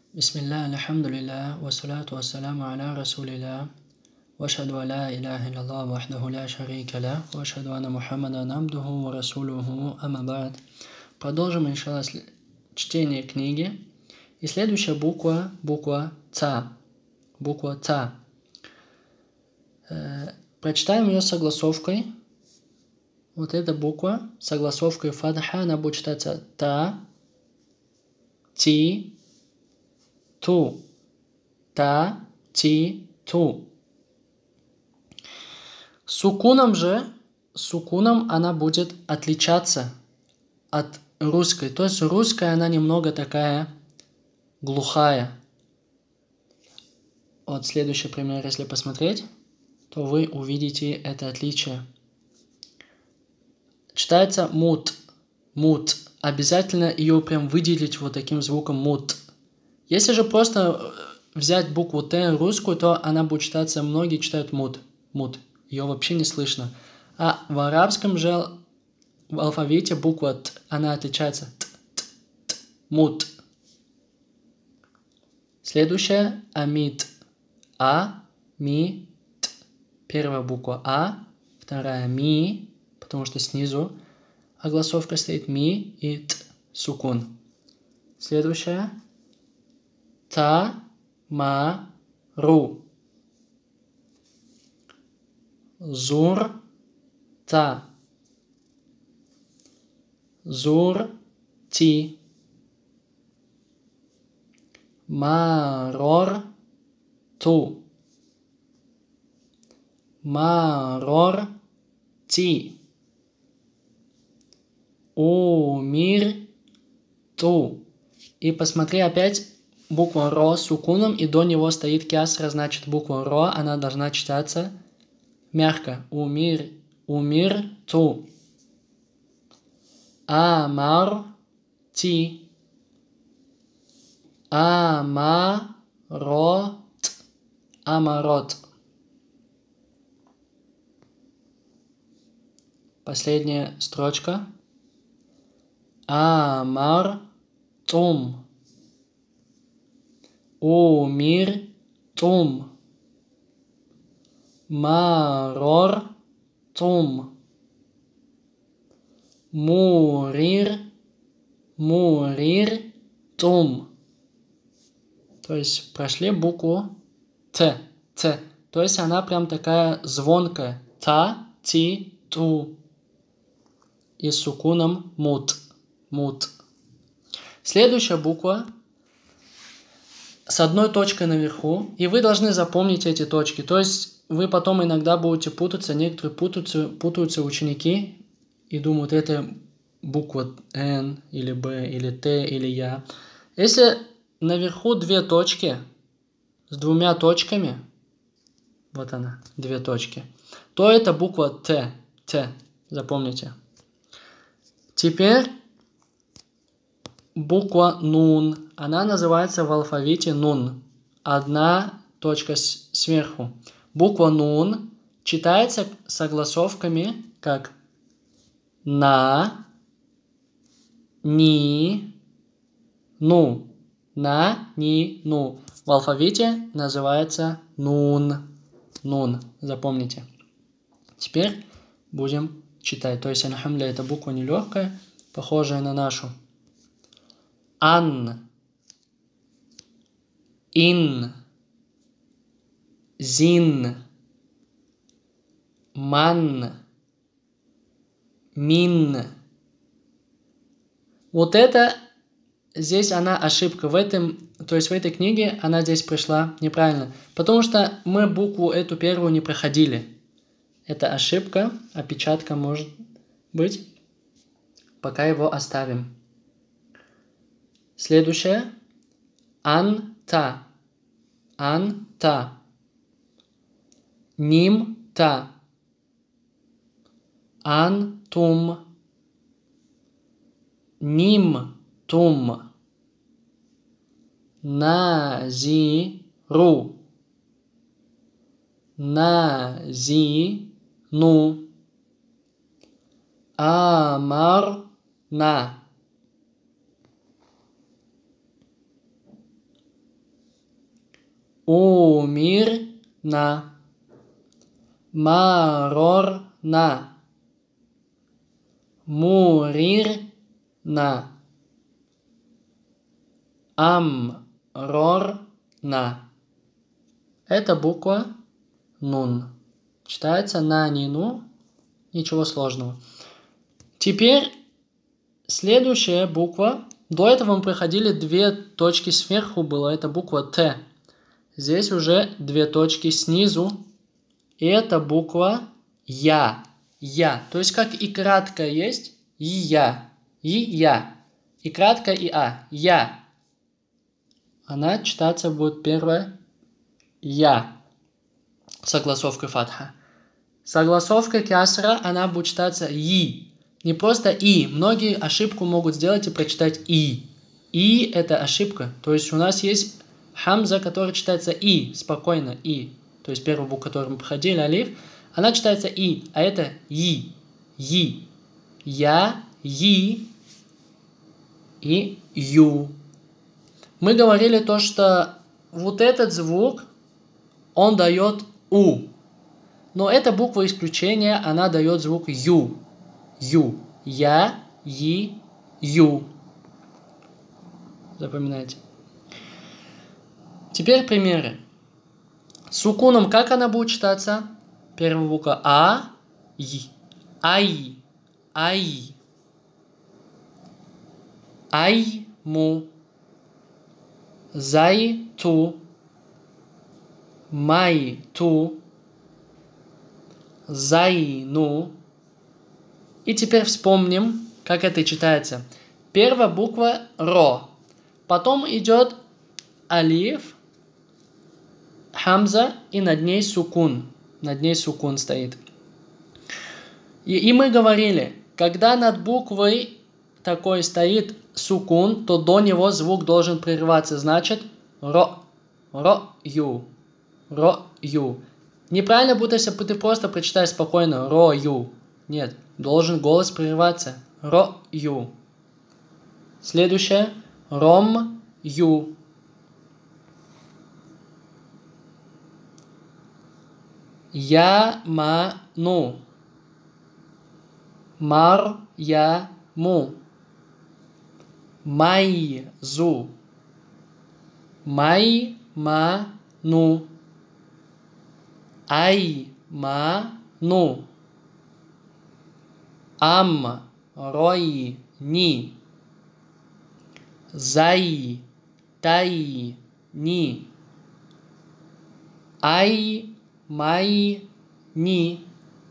Бисмилля, алхамдулилля, вассалату вассаламу аля расулилля, вашаду ла иляха илляллах, вахдаху ля шарика ля, вашаду анна Мухаммадан абдуху ва расулюху, амма ба'д. Продолжим, иншаллах, чтение книги. И следующая буква Ца. Буква Ца. Прочитаем ее согласовкой. Вот эта буква согласовкой фатха, она будет читаться Та, Ти, Ту. Та, Ти, Ту. Сукуном она будет отличаться от русской. То есть русская, она немного такая глухая. Вот следующий пример, если посмотреть, то вы увидите это отличие. Читается мут. Мут. Обязательно ее прям выделить вот таким звуком мут. Если же просто взять букву Т русскую, то она будет читаться, многие читают мут. Мут. Ее вообще не слышно. А в арабском же в алфавите буква Т, она отличается. Т. Мут. Следующая амид. А, ми, т. Первая буква А, вторая ми, потому что снизу огласовка стоит ми и т. Сукун. Следующая та, ма, ру. Зур, та. Зур, ти. Марор, ту. Марор, ти. Умир, ту. И посмотри опять буква Ро с сукуном, и до него стоит кясра, значит буква Ро, она должна читаться мягко. Умир, ту. Амар, ти. Амарот, амарот. Последняя строчка. Амар, тум. Умир, тум. Марор, тум. Мурир, тум. То есть прошли букву Т. То есть она прям такая звонкая. Та, ти, ту. И с сукуном мут. Следующая буква с одной точкой наверху. И вы должны запомнить эти точки. То есть вы потом иногда будете путаться. Некоторые путаются ученики и думают, это буква Н или Б или Т или Я. Если наверху две точки с двумя точками, вот она, две точки, то это буква Т. Запомните. Теперь буква Нун. Она называется в алфавите Нун. Одна точка сверху. Буква Нун читается согласовками как на, ни, ну. На, ни, ну. В алфавите называется Нун. Запомните. Теперь будем читать. То есть, алхамдулилля, эта буква нелегкая, похожая на нашу. Ан, ин, зин, ман, мин. Вот это здесь она ошибка. То есть в этой книге она здесь пришла неправильно. Потому что мы букву эту первую не проходили. Это ошибка, опечатка может быть. Пока его оставим. Следующее. Анта. Нимта. Антум. Нимтум. Назиру. Назину. Амарна. умирна, марорна, мурирна, амрорна. Это буква нун. Читается на нину. Ничего сложного. Теперь следующая буква. До этого мы проходили две точки сверху было. Это буква Т. Здесь уже две точки снизу. И это буква Я. Я. То есть как и краткая есть. И я. И я. И краткая и А. Я. Она читаться будет первая. Я. Согласовкой фатха. Согласовкой кясра она будет читаться И. Не просто И. Многие ошибку могут сделать и прочитать И. И это ошибка. То есть у нас есть хамза, которая читается И. Спокойно И. То есть первую букву, которую мы проходили, алиф. Она читается И. А это И. И. Я. И. И Ю. Мы говорили то, что вот этот звук, он дает У. Но эта буква исключения, она дает звук Ю. Ю. Я, И, Ю. Запоминайте. Теперь примеры. С сукуном как она будет читаться? Первая буква А, И. Ай, Ай. Ай, Му. Зай, Ту. Май, Ту. Зайну. И теперь вспомним, как это читается. Первая буква Ро. Потом идет алиф, хамза и над ней сукун. Над ней сукун стоит. И мы говорили, когда над буквой такой стоит сукун, то до него звук должен прерываться. Значит, ро, ро-ю, ро-ю. Неправильно будет, если ты просто прочитаешь спокойно ро-ю. Нет, должен голос прерываться. Ро-ю. Следующее. Ром-ю. Я-ма-ну. Мар-я-му. Май-зу. Май-ма-ну. Ай-ма-ну. Ам-рой-ни. Зай-тай-ни. Ай-май-ни.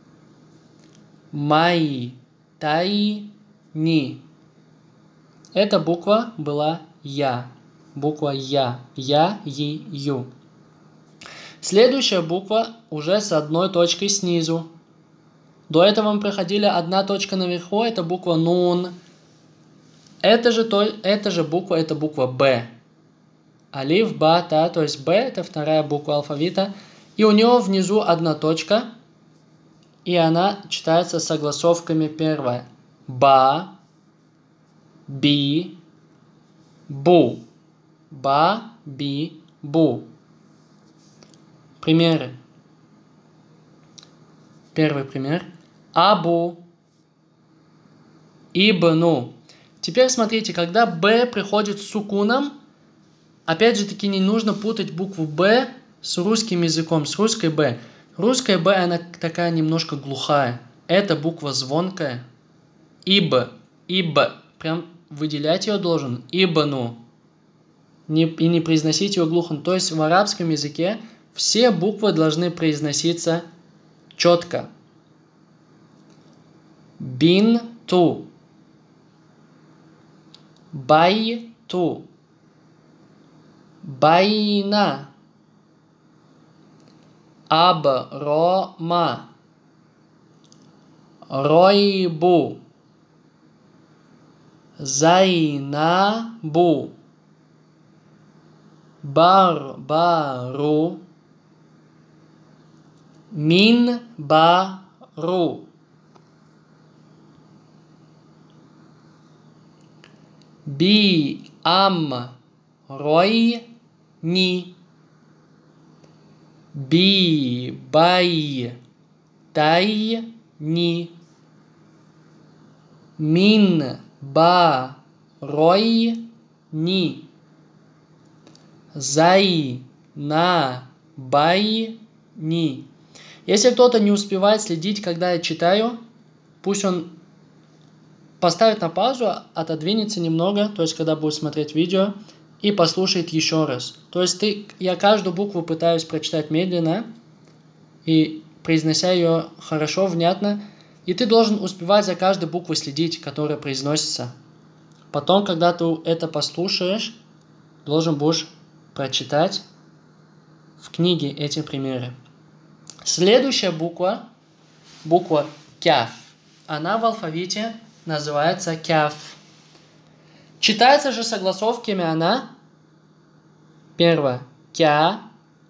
Май-тай-ни. Эта буква была Я. Буква Я. Я, И, Ю. Следующая буква уже с одной точкой снизу. До этого мы проходили одна точка наверху, это буква Нун. Это же буква, это буква Б. Алиф, Ба, Та, то есть Б, это вторая буква алфавита. И у него внизу одна точка, и она читается согласовками первая. Ба, Би, Бу. Ба, Би, Бу. Примеры. Первый пример. Абу. Ибну. Теперь смотрите, когда Б приходит с сукуном, опять же таки не нужно путать букву Б с русским языком, с русской Б. Русская Б, она такая немножко глухая. Эта буква звонкая. Иб. Прям выделять ее должен. Ибну. И не произносить ее глухо. То есть в арабском языке все буквы должны произноситься четко. Бин-ту. Бай-ту. Байна. Аброма. Ройбу. Зайнабу. Барбару. Минбару. Би-ам-рой-ни. Би, бай, тай, ни. Мин, ба, рой, ни. Зай, на, бай, ни. Если кто-то не успевает следить, когда я читаю, пусть он поставит на паузу, отодвинется немного, то есть когда будет смотреть видео, и послушает еще раз. То есть я каждую букву пытаюсь прочитать медленно и произнося ее хорошо, внятно. И ты должен успевать за каждой буквой следить, которая произносится. Потом, когда ты это послушаешь, должен будешь прочитать в книге эти примеры. Следующая буква, буква кяф, она в алфавите называется кяф. Читается же согласовками она. Первое. Кя,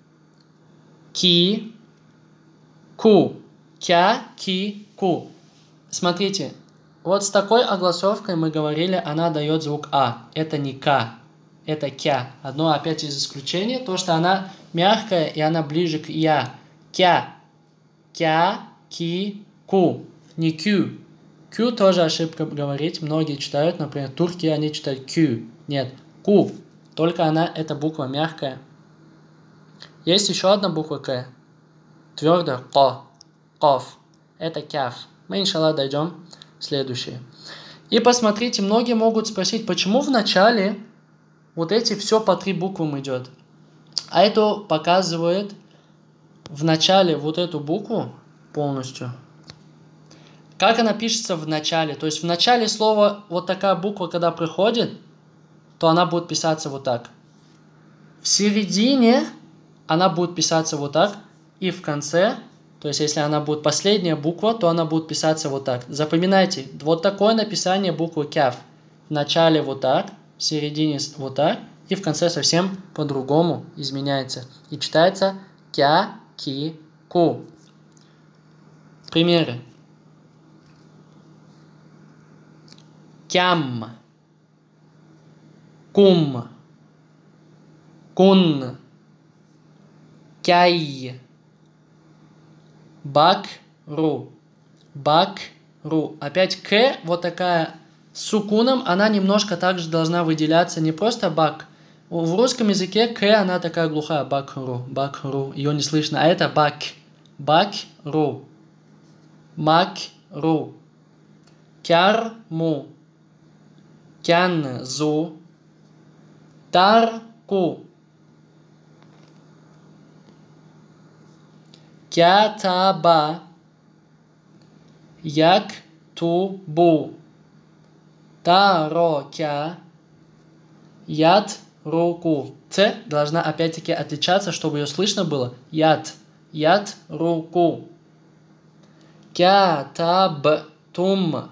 ки, ку. Кя, ки, ку. Смотрите, вот с такой огласовкой мы говорили, она дает звук А. Это не К, это Кя. Одно опять из исключений, то что она мягкая и она ближе к Я. Кя, кя, ки, ку. Не Кю. Кю тоже ошибка говорить. Многие читают, например, турки, они читают Кю. Нет, Ку. Только она, эта буква мягкая. Есть еще одна буква К. Твердая. Ко. Ков. Это кяф. Мы, иншаллах, дойдем в следующее. И посмотрите, многие могут спросить, почему в начале вот эти все по 3 буквы идет. А это показывает в начале вот эту букву полностью. Как она пишется в начале. То есть в начале слова вот такая буква, когда приходит, то она будет писаться вот так. В середине она будет писаться вот так. И в конце, то есть если она будет последняя буква, то она будет писаться вот так. Запоминайте, вот такое написание буквы кяф. В начале вот так, в середине вот так, и в конце совсем по-другому изменяется. И читается кя, ки, ку. Примеры. Кям, кум, кун, кяй, бак-ру, бак-ру. Опять к, вот такая с сукуном, она немножко также должна выделяться, не просто бак. В русском языке к, она такая глухая, бак-ру, бак-ру, ее не слышно, а это бак, бак-ру, мак-ру, кяр-му, кян-зу, тар-ку, кятаба, як-ту-бу, тарокя, яд-руку. Ц должна опять-таки отличаться, чтобы ее слышно было. Яд, яд-руку. Кятаб-тум,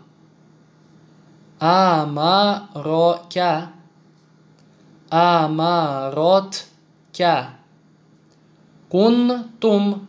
амарокя, амароткя, кунтум,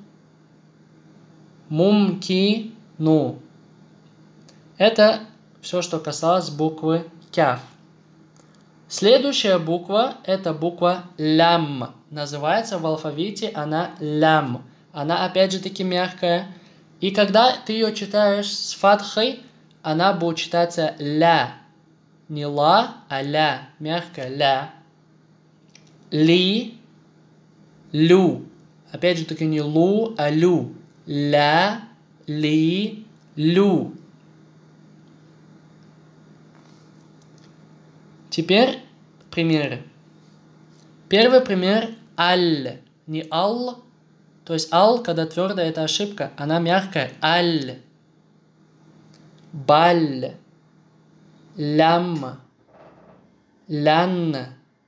мумкину. Это все, что касалось буквы кяф. Следующая буква – это буква лям. Называется в алфавите она лям. Она опять же таки мягкая. И когда ты ее читаешь с фатхой, она будет читаться ля. Не ла, а ля. Мягкая ля. Ли, лю. Опять же таки не лу, а лю. Ля, ли, лю. Теперь примеры. Первый пример – аль. Не ал. То есть ал, когда твердая, это ошибка. Она мягкая. Аль. Баль. Лям. Лян.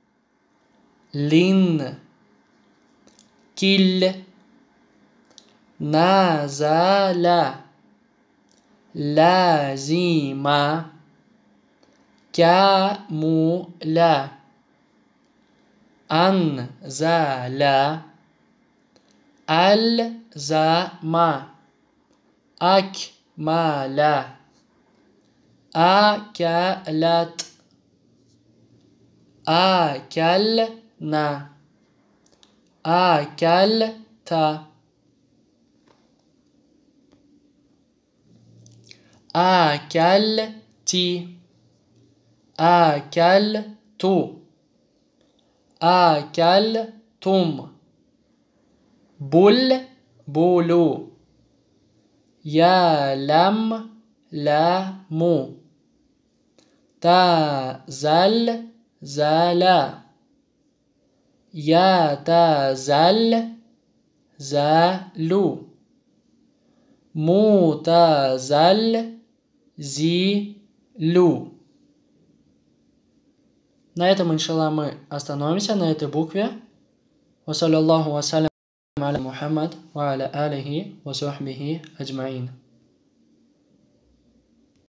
Лин. Киль. Назаля. Лазима. Кямуля. Анзаля. Альзама. Акмаля. Акялят. Акяльна. Акяльт. та. Акальти. Акальту. Акальтум. Булю. Ялам ламу. Тазалзаля. Ятазалзалю. Мутазальзилю. На этом, иншаллах, мы остановимся, на этой букве. Ва саллаллаху ва салям аля Мухаммад ва аля алихи ва сухбихи аджмаин.